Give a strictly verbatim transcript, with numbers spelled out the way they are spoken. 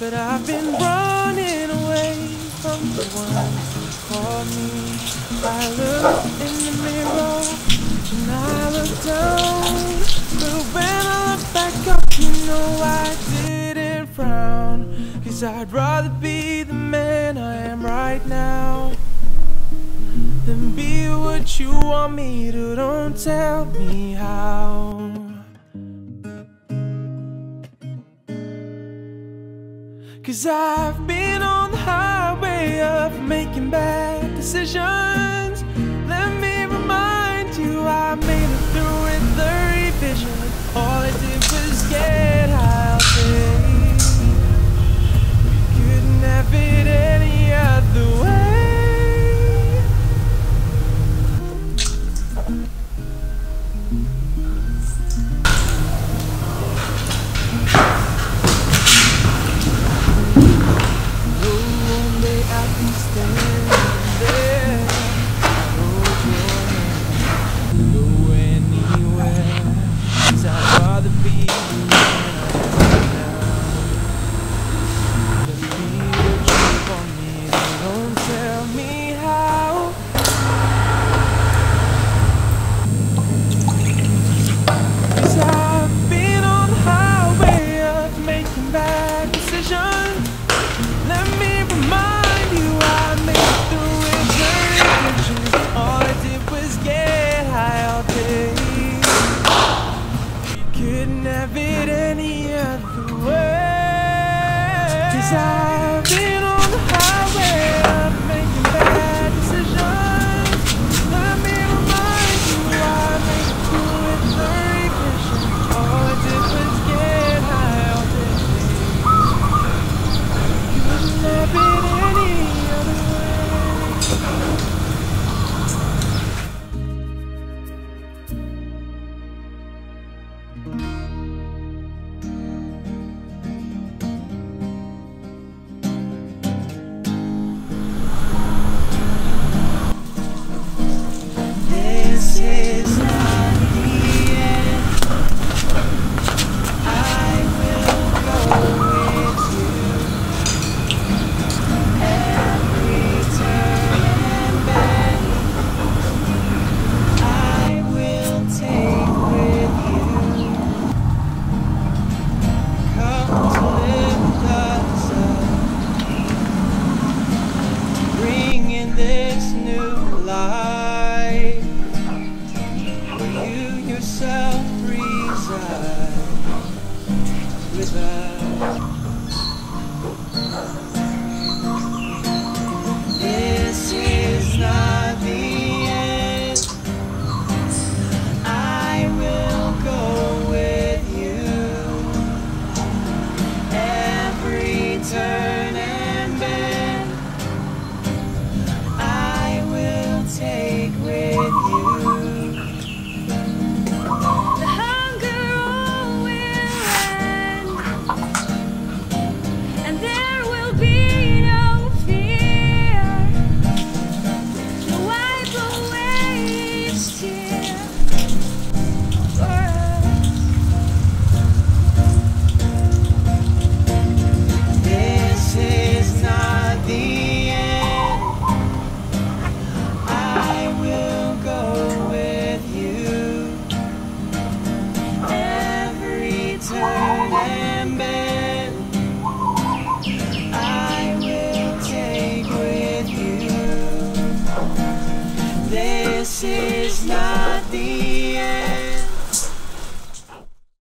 but I've been running away from the one who called me. I look in the mirror and I look down, but when I look back up, you know I didn't frown. Cause I'd rather be the man I am right now than be what you want me to. Don't tell me how. Cause I've been on the highway of making bad decisions. Let me remind you, I made it through with the revision. All I did was get high all day. We couldn't have it any other way. I've been on the highway of making bad decisions. Let me remind you, I made it through with the revision. All I did was get high all day. Couldn't have been any other way. This new life where you yourself reside with us. This is not the end. I will go with you every turn and bend. Take with you. The hunger all will end, and there will be no fear. To wipe away each tear for us. This is not the end. This is not the end.